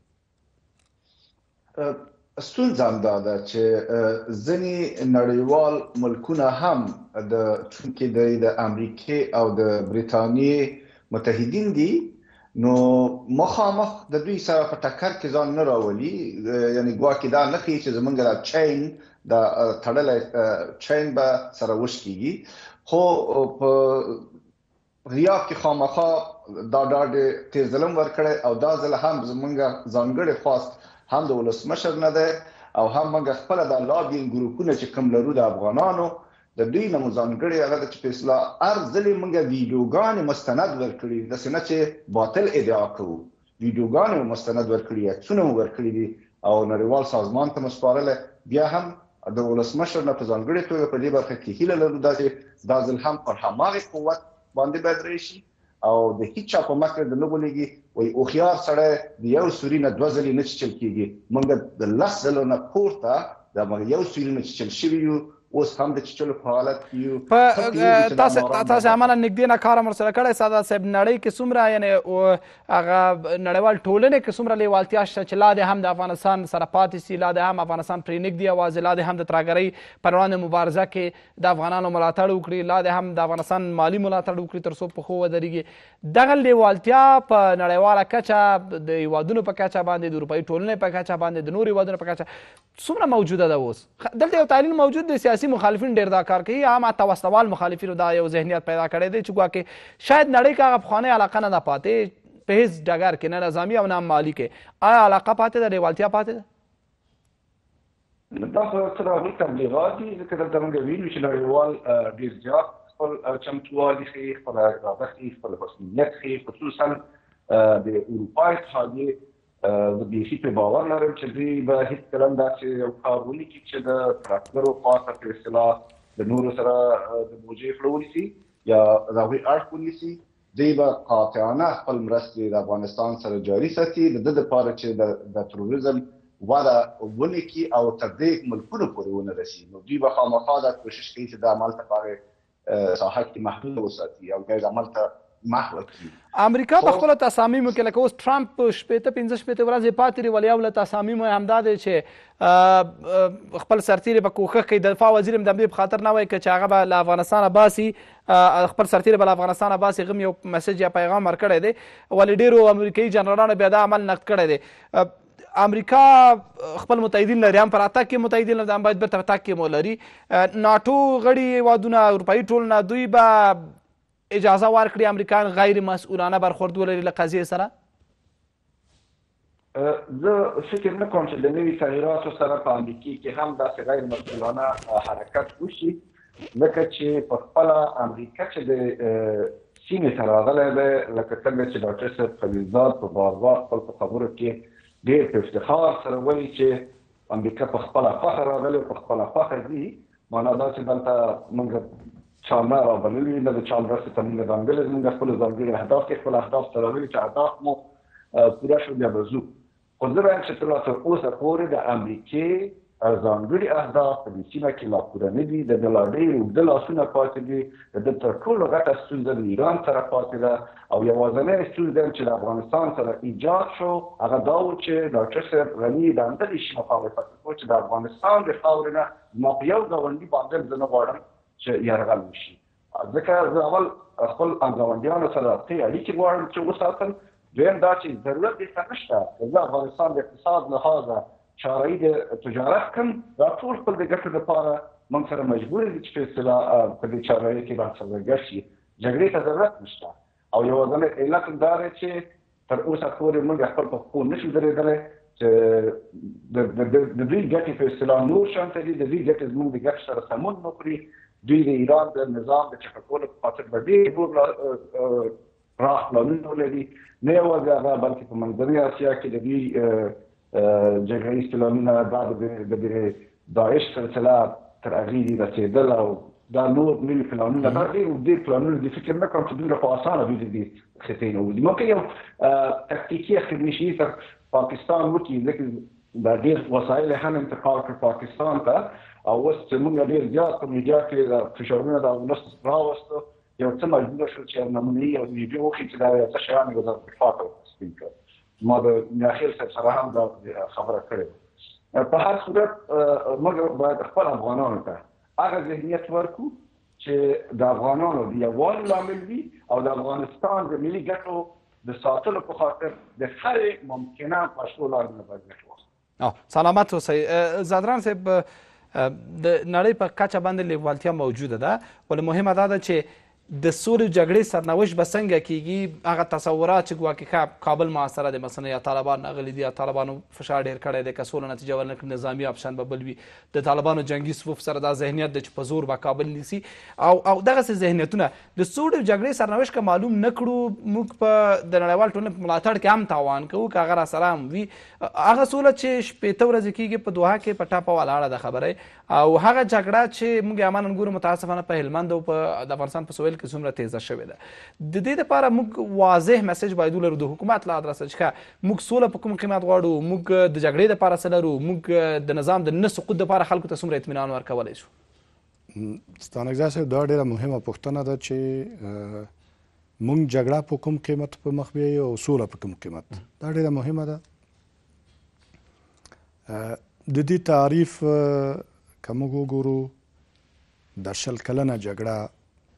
ستونزه همدا ده چې ځینې نړیوال ملکونه هم د چونکې د امریکې او د برټانیې متحدین دي، نو مخامخ د دوی سره په ټکر کې ځان نه راولي. یعنې ګواکې دا نه ښیي چې زموږ دا چین د تړلی چین به سره وشکېږي. خو په غیاب کې خامخا دا ډاډ تیر ظلم ورکړی او دا ځل هم زموږ ځانګړی خواست هم د ولسمشر نه دی او هم موږ خپله دا لابینګ ګروپونه چې کوم لرو د افغانانو د دوی نه مو ځانګړې هغه ده چې په اصطلاح هر ځل یې موږ ویډیوګانې مستند ورکړي، داسې نه چې باطل ادعا کوو، ویډیوګانې مو مستند ورکړي، عکسونه مو ورکړي دي او نړیوال سازمان ته مو سپارلی. بیا هم د ولسمشر نه په ځانګړې توګه په دې برخه کې هیله لرو دا چې دا ځل هم پر هماغې قوت باندې باید راشي او د هیڅ چا په مخ د نه ولېږي. وایي هوښیار سړی د یو سوري نه دوه ځلې نه چیچل کېږي، موږ د لس ځلو نه پورته د یو سوري نه چیچل شوي یو، اوس هم د چیچلو په حالت کې یو. تاسې عملا نږدې نه کار هم ورسره کړی سعادت صاحب. نړۍ کې څومره یعنې هغه نړیوال ټولنې کې څومره لیوالتیا شته چې لا دې هم د افغانستان سره پاتې سي، لا دې هم افغانستان پرې نږدي یوازې، لا دې هم د ترهګرۍ پر وړاندې مبارزه کې د افغانانو ملاتړ وکړي، لا دې هم د افغانستان مالي ملاتړ وکړي تر څو په ښو ودرېږي. دغه لیوالتیا په نړیواله کچه د هیوادونو په کچه باندې، د اروپایي ټولنې په کچه باندې، د نورو هیوادونو په کچه څومره موجوده ده اوس؟ دلته یو تحلیل موجود دی، سیاسي مخالفین ډېر دا کار کوي، هم حتی وسله مخالفینو دا یو ذهنیت پیدا کړی دی چې ګواکې شاید نړۍ کې هغه پخوانۍ علاقه نه ده پاتې په هېڅ ډګر کې، نه نظامي او نه مالي کې. آیا علاقه پاتې ده، لیوالتیا پاتې ده؟ دا خو سره هغوی تبلیغات دي، ځکه دلته موږ وینو چې نړیوال ډېر زیات خپل چمتووالي ښیي، خپله اراده ښیي، خپل مسؤلیت ښیي، خصوصا د اروپا اتحادیې. زه بیخي پرې باور لرم چې دوی به هېڅکله هم داسې یو کار ونکړي چې د ترهګرو خواته په اصطلاح د نورو سره د موجې خړه ونیسي یا د هغوی اړخ ونیسي. دوی به قاطعانه خپل مرستې د افغانستان سره جاري ساتي د ده دپاره چې د تروریزم وده ونکړي او تر دې ملکونو پورې ونه رسي. نو دوی به خامخا دا کوشش کوي چې د عمل ته په هغې ساحه کې محدود وساتي او ګاز عمل ته محو کړي. امریکا په خپلو تصامیمو کې لکه اوس ټرمپ شپېته پنځه شپېته ورځې پاتې دي، ولې یو له تصامیمو یې همدا دی چې خپل سرتیري به کوښښ کوي، د دفاع وزیر هم د همدې په خاطر نه وایي که چې هغه به له افغانستانه باسي، خپل سرتیري به له افغانستانه باسي. هغه یو میسج یا پیغام ورکړی دی، ولې ډېرو امریکایي جنرالانو بیا دا عمل نقد کړی دی. امریکا خپل متحدین لري، هم پر اتاک کې متحدین لري، هم باید بیرته په اتاک کې مو لري. ناټو غړي هېوادونه، اروپایي ټولنه، دوی به اجازه ورکړي امریکایان غیر مسؤلانه برخورد ولري له قضیې سره؟ زه فکر نه کوم چې د نوي تغییراتو سره په امریکې کې هم داسې غیر مسؤلانه حرکت وشي، ځکه چې په خپله امریکا چې د سیمې ته راغلی دی، لکه څنګه چې ډاکټر صاحب خلیلزاد په بار بار خپل په خبرو کې ډېر په افتخار سره وایي چې امریکا په خپله خوښه راغلی او په خپله خوښه ځي. معنا دا چې دلته موږ چا نه رابللي، نه د چا مرستې ته موږ ځانګړي، زموږ خپلو ځانګړي اهداف کې خپل اهداف ته راغلي چې اهداف مو پوره شو بیا به ځو. خو زه وایم چې لا تر اوسه پورې د امریکې ځانګړي اهداف په دې سیمه کې لا پوره نه دي، د ده لا ډېر اوږده لاسونه پاتې دي، د ده تر ټولو غټه ستونزه د ایران سره پاتې ده او یوازینۍ ستونزه چې د افغانستان سره ایجاد شو هغه دا و چې ډاکټر صاحب غني د همدغې سیمه مخالفت وکړو چې د افغانستان د خاورې نه زما په یو ګاونډي باندې زه نه غواړم چې یرغل وشي، ځکه زه اول خپل ګاونډیانو سره ښې اړیکې غواړم چې وساتم. دویم دا چې ضرورت دې نشته که زه افغانستان د اقتصاد لحاظه چارهیي د تجارت کړم، دا ټول خپل د ګټو لپاره موږ سره مجبور دي چې په اصطلاح په دې چارهیي کې راسره ګډ شي. جګړې ته ضرورت نشته او یوازینی علت دا دی چې تر اوسه پورې موږ خپل په پښو نشو درېدلی چې د دوی ګټې په اصطلاح نور شان ته دي، د دوی ګټې زموږ د ګټو سره سمون نه خوري. دوی د ایران د نظام د چپه کولو په خاطر به ډېر نور پراخ پلانونه ولري، نه یوازې هغه بلکې په منځنۍ اسیا کې د دوی جګړه ییز پلانونه بعد د داعش سلسله تر هغې رسېدل او دا نور نوي پلانونه دا ډېر اوږدې پلانونه دي. فکر نه کوم چې دوی لپاره اسانه دوی د دې خطې نه وځي. ممکن یو تکتیکي خدمتشي تر پاکستان وکړي، ځکه دا ډېر وسایل هم انتقال کړ پاکستان ته او اوس چې موږ ډېر زیات په میډیا کې د فشارونه د ولس راوستو، یو څه مجبوره شو چې نمونهیي او ویډیو وکړي چې دا یو څه شیان یې وزارت دفاع ته سپین کړ. ما د میاخیل صاحب سره هم دا خبره کړې. په هر صورت موږ باید خپل افغانانو ته هغه ذهنیت ورکړو چې د افغانانو د یووالي لامل وي او د افغانستان د ملي ګټو د ساتلو په خاطر د هرې ممکنه پښتو لارې نه باید ګټه واخلو. سلامت اوسئ. زادران صاحب، د نړۍ په کچه باندې لیوالتیا موجوده ده، ولې مهمه دا ده چې د سولې جګړې سرنوشت به څنګه کیږي. هغه تصورات چې ګواکې کابل محاصره دی، مثلا یا طالبان راغلي دي یا طالبانو فشار ډېر کړی دی، که سوله نتیجه ورنه کړي نظامي اپشن به بل وي. د طالبانو جنګي صفوف سره دا ذهنیت دی چې په زور به کابل نیسي او او دغسې ذهنیتونه د سولې جګړې سرنوشت که معلوم نه کړو، موږ په د نړیوال ټولنې په ملاتړ کې هم تاوان کوو که هغه راسره هم وي. هغه سوله چې شپېته ورځې کېږي په دوحه کې په ټاپه ولاړه ده خبره، او هغه جګړه چې موږ یې عملاً ګورو متاسفانه په هلمند او په د افغانستان په سویل کې څومره تیزه شوې ده. د دې دپاره موږ واضح میسج باید ولرو د حکومت له ادرسه چې موږ سوله په کوم قیمت غواړو، موږ د جګړې دپاره څه لرو، موږ د نظام د نه سقوط دپاره خلکو ته څومره اطمینان ورکولی شو. ستانکزی صاحب، دا ډېره مهمه پوښتنه ده چې موږ جګړه په کوم قیمت په مخ بیایو او سوله په کوم قیمت. دا ډېره مهمه ده. د دې تعریف که موږ وګورو، د شل کلنه جګړه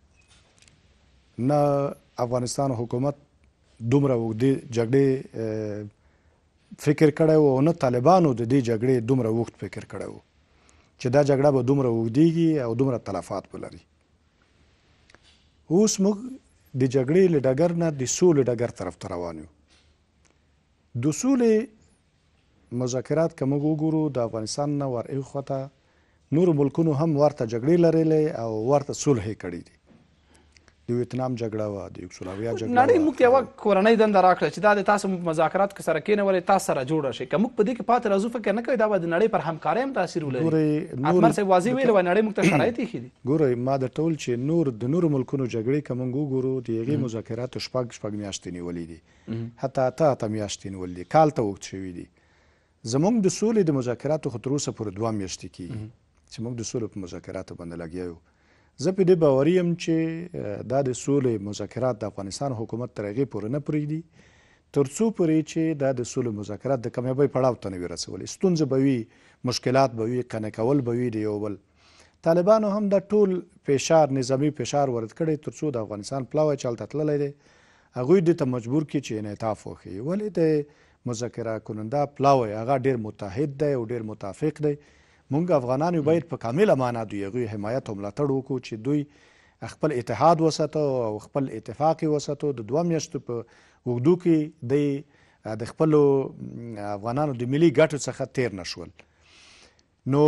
نه افغانستان حکومت دومره اوږدې جګړې فکر کړی و او نه طالبانو د دې جګړې دومره اوږد فکر کړی و چې دا جګړه به دومره اوږدېږي او دومره تلفات به لري. اوس موږ د جګړې له ډګر نه د سولې ډګر طرف ته روان یو. د سولې مذاکرات که موږ وګورو، د افغانستان نه ور اخواته نورو ملکونو هم ورته جګړې لرلې او ورته صلحې کړې دي. د ویتنام جګړه وه، د یوګسلاویا جګړه وه. نړۍ موږ ته یوه کورنۍ دنده راکړه چې دا د تاسو مذاکراتو کې سره کېنولې، تاسو سره جوړه شي. که موږ په دې کې پاتې راځو، فکر نه کوئ دا به د نړۍ پر همکارۍ هم تاثیر ولري؟ اتمر صاحب واضح ویلي وای نړۍ موږ ته شرایط ایښي دي. ګورئ، ما درته وویل چې نور د نورو ملکونو جګړې که موږ وګورو، د هغې مذاکراتو شپږ شپږ میاشتې نیولې دي، حتی اته اته میاشتې نیولې دي، کال ته اوږد شوي دي. زموږ د سولې د مذاکراتو خو تر اوسه پورې دوه میاشتې کېږي چې موږ د سولې په مذاکراتو باندې لګیا یو. زه په دې باوري یم چې دا د سولې مذاکرات د افغانستان حکومت تر هغې پورې نه پرېږدي تر څو پورې چې دا د سولې مذاکرات د کامیابۍ پړاو ته نه وي رسولی. ستونزې به وي، مشکلات به وي، قانع کول به وي د یو بل. طالبانو هم دا ټول فشار، نظامي فشار وارد کړی تر څو د افغانستان پلاوی چې هلته تللی دی هغوی دې ته مجبور کړي چې انعطاف وښیي. ولې د مذاکره کننده پلاوی هغه ډېر متحد دی او ډېر متفق دی. مونږ افغانانو باید په کامله معنا دوی هغوی حمایت او ملاتړ وکړو چې دوی خپل اتحاد وساتو او خپل اتفاق یې وساتو. د دوه میاشتو په اوږدو کې دی د خپلو افغانانو د ملي ګټو څخه تیر نه شول. نو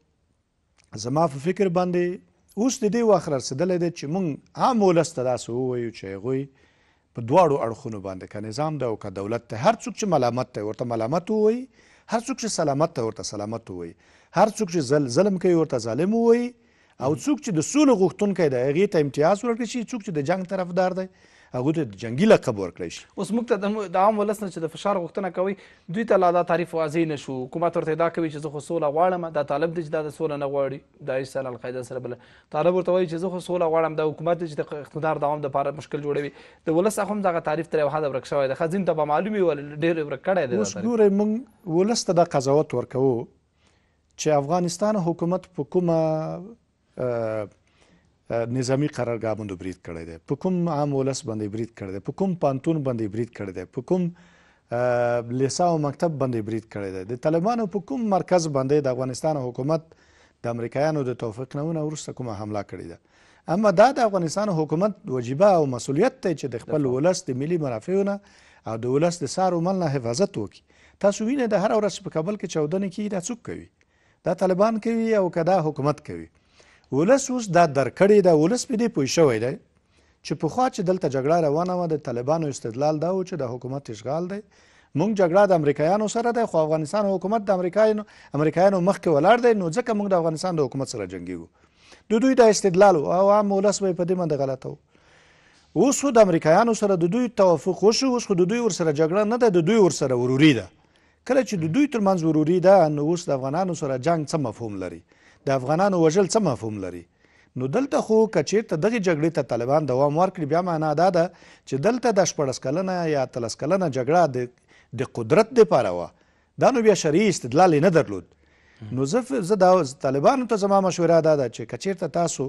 زما په فکر باندې اوس د دې وخت رسېدلی دی چې مونږ عام ولس ته داسې ووایو چې هغوی په دواړو اړخونو باندې که نظام دی او که دولت دی، هر څوک چې ملامت دی ورته ملامت ووایي، هر څوک چې سلامت دی ورته سلامت ووایي، هر څوک چې ظلم کوي ورته ظالم ووایي، او څوک چې د سولې غوښتونکی دی هغې ته امتیاز ورکړی شي، څوک چې د جنګ طرفدار دی هغوی ته د جنګي لقب ورکړی شي. اوس موږ ته د عام ولس نه چې د فشار غوښتنه کوي، دوی ته لا دا تعریف واضح نه شو. حکومت ورته دا کوي چې زه خو سوله غواړم، دا طالب دی چې دا د سوله نه غواړي، دا عیسی القاعده سره بله. طالب ورته وایي چې زه خو سوله غواړم، دا حکومت دی چې د اقتدار دوام دپاره مشکل جوړوي. د ولس څخه هم دغه تعریف تر یو حده ورک شوی دی، ښځینو ته به معلوم وي ولې ډېر ورک کړی دی. اوس ګورئ، موږ ولس ته دا قضاوت ورکوو چې افغانستان حکومت په کومه نظامی قرارګاه باندې برید کړی دی، په کوم عام ولس باندې برید کړی دی، په کوم پانتون باندې برید کړی دی، په کوم لیسا او مکتب باندې برید کړی دی، د طالبانو په کوم مرکز باندې د افغانستان حکومت د امریکایانو د توفیق نه وروسته کومه حمله کړې ده. اما دا د افغانستان حکومت وجیبه او مسؤلیت دی چې د خپل ولس د ملي منافعو نه او د ولس د سار و مال نه حفاظت وکړي. تاسو وینئ د هر ورځ په کابل کې چاودنې کېږي، دا څوک کوي؟ دا طالبان کوي او که دا حکومت کوي؟ ولس اوس دا درکړې ده، ولس په دې پوه شوی دی چې پخوا چې دلته جګړه روانه وه د طالبانو استدلال دا و چې د حکومت اشغال دی، موږ جګړه د امریکایانو سره دی، خو افغانستان حکومت د امریکایانو امریکایانو مخکې ولاړ دی، نو ځکه موږ د افغانستان د حکومت سره جنګېږو. د دوی دا استدلال و او عام ولس به یې په دې باندې غلطه و. اوس خو د امریکایانو سره د دوی توافق وشو، اوس خو د دوی ورسره جګړه نه ده، د دوی ورسره وروري ده. کله چې د دوی ترمنځ وروري ده نو اوس د افغانانو سره جنګ څه مفهوم لري، د افغانانو وژل څه مفهوم لري. نو دلته خو که چېرته دغې جګړې ته طالبان دوام ورکړي بیا معنا دا ده چې دلته د شپاړس کلنه یا اتلس کلنه جګړه د قدرت دپاره وه، دا نو بیا شرعي استدلال یې نه درلود. نو زه زه دا طالبانو ته زما مشوره دا ده چې که چېرته تاسو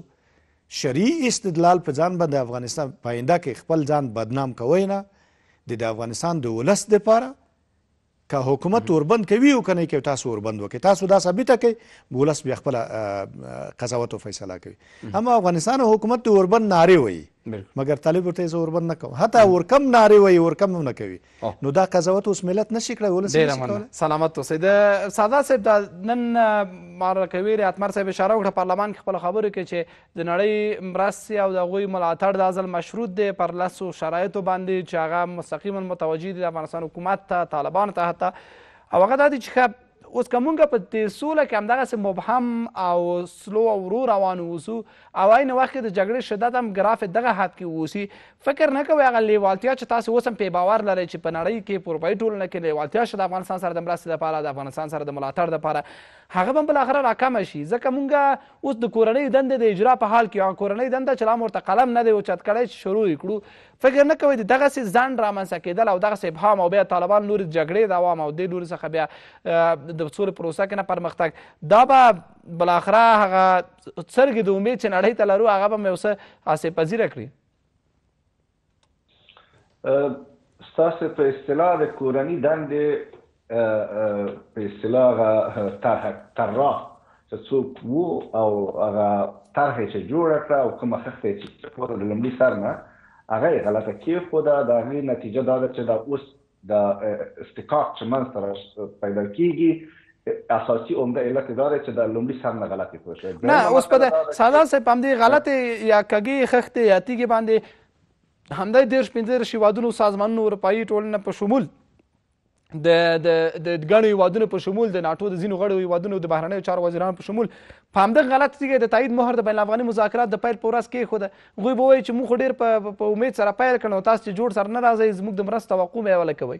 شرعي استدلال په ځان باندې افغانستان په آینده کې خپل ځان بدنام کوئ نه، د د افغانستان د ولس دپاره که حکومت وربند کوي او که نه کوي تاسو وربند وکړئ، تاسو دا ثابته کوئ ولس بیا خپله قضاوت او فیصله کوي. اما افغانستان حکومت د وربند نارې وایي مګر طالب ورته زه وربند نه کوم، حتی ورکم نارې وایي ورکم هم نه کوي. نو دا قضاوت اوس ملت نشي کړی، ولس ډېره مننه. سلامت اوسئ. د سادات صاحب دا نن مارکویر اتمر صاحب اشاره وکړه پارلمان کې خپله خبرو کې چې د نړۍ مرستې او د هغوی ملاتړ دا ځل مشروط دی پر لسو شرایطو باندې چې هغه مستقیما متوجه دي د افغانستان حکومت ته، طالبانو ته حتی. او هغه دا دی چې ښه اوس که مونږ په دې سوله کې همدغسې مبهم او سلو او ورو روان اوسو او عین وخت کې د جګړې شدت هم ګراف دغه حد کې اوسي، فکر نه کوئ هغه لیوالتیا چې تاسو اوس هم پې باور لرئ چې په نړۍ کې په اروپایي ټولنه کې لیوالتیا شته د افغانستان سره د مرستې دپاره، د افغانستان سره د ملاتړ دپاره، هغه به هم بالاخره راکمه شي. ځکه مونږ اوس د کورنۍ دندې د اجرا په حال کې هغه کورنۍ دنده چې لا هم ورته قلم نه دی اوچت کړی چې شروع یې کړو، فکر نه کوئ د دغسې ځنډ رامنځته کېدل او دغسې ابهام او بیا طالبان لوري د جګړې دوام او دې لوري څخه بیا د سولې پروسه کې نه پرمختګ، دا به بالاخره هغه څرګې د امید چې نړۍ ته لرو هغه به مې اوسه حاصل پذیره کړي. ستاسو په اصطلاح د کورني دندې په اصطلاح هغه طراح چې څوک وو او هغه طرحه چې جوړه کړه او کومه خښته چې کېښوده د لومړي سر نه هغه یې غلطه کېښوده، د هغې نتیجه دا ده چې دا اوس د استقاق چې منځته پیدا کېږي اساسي عمده علت یې دا دی چې د لومړي سر نه غلطې پوه شوې. نه اوس په د سادات صاحب په همدې غلطې یا کږې خښتې یا تیږې باندې همدای دېرش پنځه دېرش هېوادونو سازمانونو اروپایي ټولنه په شمول د د ګڼو هېوادونو په شمول د ناټو د ځینو غړو هېوادونو د بهرنیو چارو وزیرانو په شمول په همدغه غلطه تیږه د تایید مهر د بین الافغاني مذاکرات د پیل په ورځ کېښوده. هغوی به وایي چې موږ خو ډېر په امید سره پیل کړ نو تاسو چې جوړ سره نه راځئ زموږ د مرستې توقع به یې ولکوئ.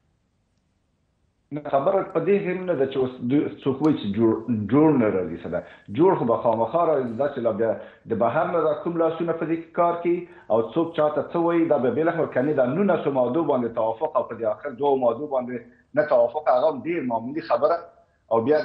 خبره په دې هم نه ده چې اوس څوک وایي چې جوړ نه راځي، څه ده جوړ خو به خامخا راځي، دا چې لا بیا د بهر نه را کوم لاسونه په دې کې کار کوي او څوک چاته څه وایي دا به بېلخبر کنې دا نولسو موضوع باندې توافق او په دې آخر دوو موضوع باندې نه توافق هغه هم ډېر معمولي خبره او بیا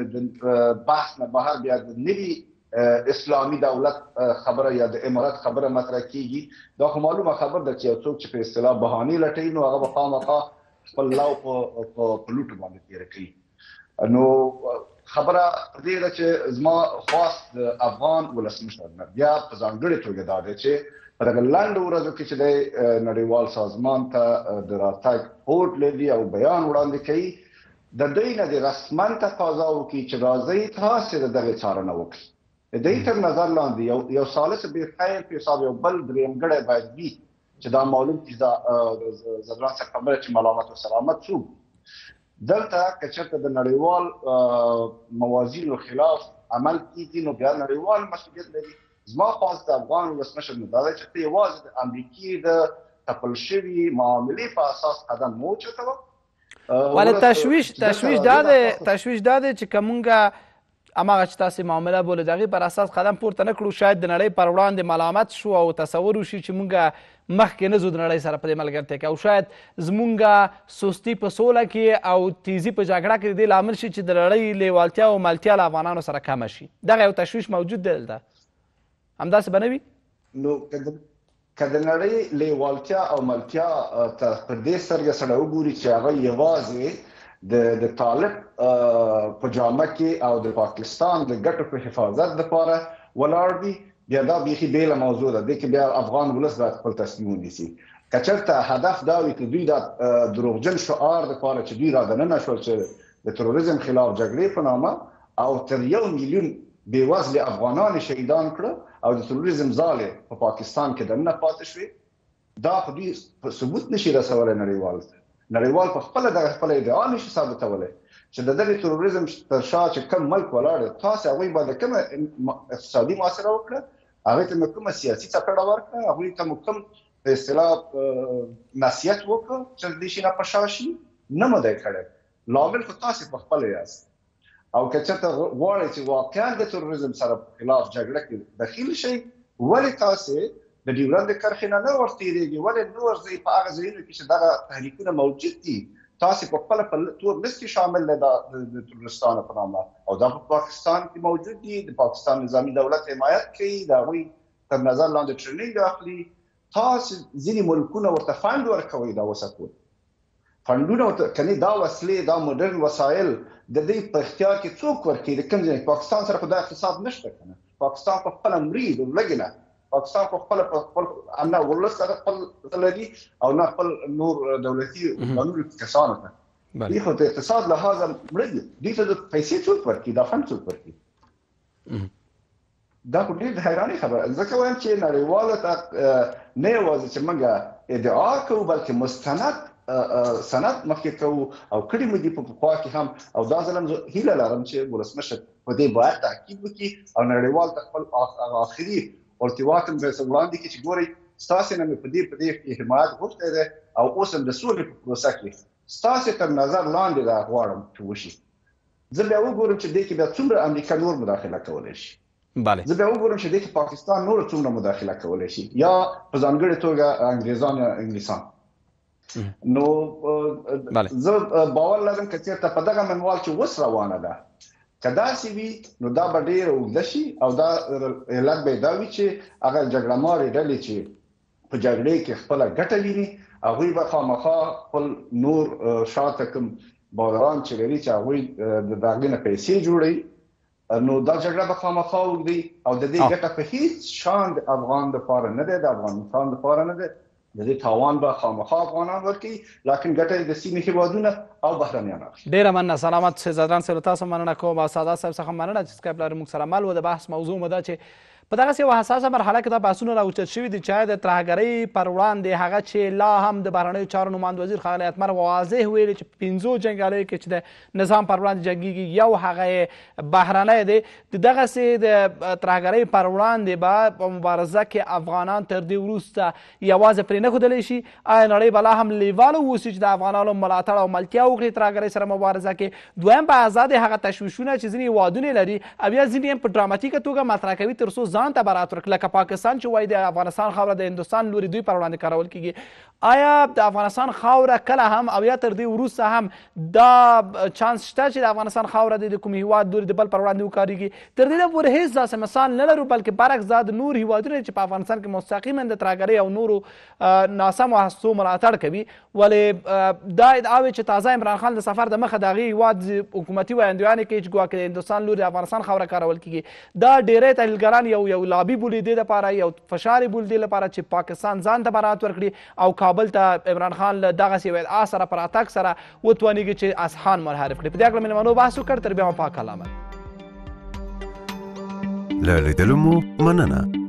د بحث نه بهر بیا د نوي اسلامي دولت خبره یا د امارات خبره مطرح کېږي. دا خو معلومه خبر ده چې یو څوک چې په اصطلاح بهانې لټوي نو هغه به خامخا خپل لو په لوټو باندې تېره کوي. نو خبره دې ده چې زما خواست د افغان ولسمشر نه بیا په ځانګړې توګه دا دی چې په دغه لنډو ورځو کې چې دی نړیوال سازمان ته د راتګ هوډ لري او بیان وړاندې کوي، د دوی نه د رسما تقاضا وکړي چې راځئ تاسې د دغې څارنه وکړئ. د دوی تر نظر لاندې یو ثالث بخیر په حساب یو بل درېیمګړی باید وي چې دا معلوم کړي دا زدران صاحب خبره چې ملامت و سلامت څوک دلته که چېرته د نړیوال موازینو خلاف عمل کېږي نو بیا نړیوال مسؤلیت لري. زما خواست د افغان ولسمشر نه دا دی چې ته یوازې د امریکې د تپل شوي معاملې په اساس قدم مه اوچتوه. ولې تشویش تشویش دا دی تشویش دا دی چې که مونږ هماغه چې تاسې معامله بولئ د هغې پر اساس قدم پورته نه کړو شاید د نړۍ پر وړاندې ملامت شو او تصور وشي چې مونږ مخکې نه ځو د نړۍ سره په دې ملګرتیا کې او شاید زمونږ سستي په سوله کې او تیزي په جګړه کې د دې لامل شي چې د نړۍ لیوالتیا او ملتیا له افغانانو سره کمه شي. دغه یو تشویش موجود دی دلته، همداسې به نه وي؟ نو که د نړۍ لیوالتیا او ملتیا ته په دې سترګه سره وګوري چې هغه یوازې د د طالب په جامه کې او د پاکستان د ګټو په حفاظت دپاره ولاړ وي بیا دا بیخي بېله موضوع ده. دې کې بیا افغان ولس باید خپل تصمیم ونیسي. که چېرته هدف دا وي چې دوی دا دروغجن شعار دپاره چې دوی را دننه شول چې د تروریزم خلاف جګړې په نامه او تر یو میلیون بېوزلې افغانان شهیدان کړه او د تروریزم ځالې په پاکستان کې دننه پاتې شوې، دا خو دوی په ثبوت نشي رسولی نړیوال ته. نړیوال په خپله دغه خپله ادعا نشي ثابتولی چې د دغې تروریزم تر شا چې کوم ملک ولاړ دی، تاسې هغوی باندې کومه اقتصادي محاصره وکړه، هغوی ته مو کومه سیاسي څپېړه ورکړه، هغوی ته مو کوم په اصطلاح نصیحت وکړه چې دې شي نه په شا شي؟ نه مو دی کړی. لامل خو تاسې په خپله یاست. او که چېرته غواړئ چې واقعا د تروریزم سره په خلاف جګړه کې دخیل شئ، ولې تاسې د ډیورند کرښې نه نه ورتېرېږئ؟ ولې نه ورځئ په هغه ځایونو کې چې دغه تحریکونه موجود دي؟ تاسې په خپله په تور لیست کې شامل دی د تروریستانو په نامه، او دا په پاکستان کې موجود دي. د پاکستان نظامي دولت حمایت کوي، د هغوی تر نظر لاندې ټریننګ اخلي. تاسې ځینې ملکونه ورته فنډ ورکوئ دا وساتو فنډونه ورته، کنې دا وسلې دا موډرن وسایل د دوی په اختیار کې څوک ورکوي؟ د کوم ځای؟ پاکستان سره خو دا اقتصاد نشته که نه. پاکستان په خپله مري د لږې نه. پاکستان په خپله په خپل نه ولس سره خپل لري او نه خپل نور دولتي نورو کسانو ته. دوی خو د اقتصاد لحاظه مړه دي. دوی ته د پیسې څوک ورکوي؟ دا فنډ څوک ورکوي؟ دا خو ډېر د حیرانۍ خبره. ځکه وایم چې نړیوالو ته نه یوازې چې موږ ادعا کوو، بلکې مستند سند مخکې کوو او کړي مو دي په پخوا کې هم. او دا ځل هم زه هیله لرم چې ولسمشر په دې باید تاکید وکړي او نړیوال ته خپل آخري الټیماټم وړاندې کړي چې ګورئ ستاسې نه مې په دې په دې کې حمایت غوښتی دی او اوس هم د سولې په پروسه کې ستاسې تر نظر لاندې دا غواړم چې وشي. زه بیا وګورم چې دې کې بیا څومره امریکا نور مداخله کولی شي. بله. زه بیا وګورم چې دې کې پاکستان نور څومره مداخله کولی شي، یا په ځانګړې توګه انګریزان یا انګلیسان. نو زه باور لرم که چېرته په دغه منوال چې اوس روانه ده که داسې وي نو دا به ډېره اوږده شي او دا علت به یې دا وي چې هغه جګړهمارې ډلې چې په جګړې کې خپله ګټه ویني هغوی به خامخا خپل نور شاته کوم بادران چې لري چې هغوی د هغې نه پیسې جوړوي، نو دا جګړه به خامخا اوږدوي او د دې ګټه په هېڅ شان د افغان دپاره نه دی، د افغانستان دپاره نه دی. د دې تاوان به خامخا افغانان ورکوي، لکن ګټه یې د سیمې هېوادونه او بهرنیان اخلي. ډېره مننه. سلامت شهزادران صاحب، له تاسو مننه کوم او سعادت صاحب څخه مننه چې سکایپ لارې موږ سره مل و. د بحث موضوع مو ده چې په دغسې یوه حساسه مرحله کې دا بحثونه راوچت شوي دي چې د ترهګرۍ پر وړاندې هغه چې لا هم د بهرنیو چارو نماند وزیر ښاغلی اتمر واضح ویلي چې پنځو جنګیالیو کې چې د نظام پر وړاندې جنګېږي یو هغه یې بهرنی دی. د دغسې د ترهګرۍ پر وړاندې به په مبارزه کې افغانان تر دې وروسته یوازې پرې نه ښودلی شي؟ آیا نړۍ به لا هم لیواله واوسي چې د افغانانو ملاتړ او ملتیا وکړي ترهګرۍ سره مبارزه کې؟ دویم په ازادې هغه تشویشونه چې ځینې هېوادونه لري او بیا ځینې یې په ډراماتیکه توګه مطرح کوي تر څو ځان ته برات ورکړي، لکه پاکستان چې وایي د افغانستان خاوره د هندوستان لوري دوی پر وړاندې کارول کیږي. آیا د افغانستان خاوره کله هم او یا تر دې وروسته هم دا چانس شته چې د افغانستان خاوره د کوم هېواد لوري د بل پر وړاندې وکارېږي؟ تر دې پورې هېڅ داسې مثال نه لرو، بلکې برعکس دا د نور هېوادونه چې په افغانستان کې مستقیما د ترهګرۍ او نورو ناسمو هڅو ملاتړ کوي، ولې دا ادعاوې چې تازه عمران خان د سفر د مخه د هغې هېواد حکومتي ویاندویانې کوي چې ګواکې د هندوستان لوري د افغانستان خاوره کارول کیږي، دا ډېری تحلیلګران یو یو لابي بولي دې لپاره، یو فشار یې بولي دې لپاره چې پاکستان ځان ته برات ورکړي او کابل ته عمران خان له دغسې یو ادعا سره پر راتګ سره وتوانېږي چې اصحان منحرف کړي. په دې هکله مېلمنو بحث وکړ. تر بیا مو پاک علامت. له لیدلو مو مننه.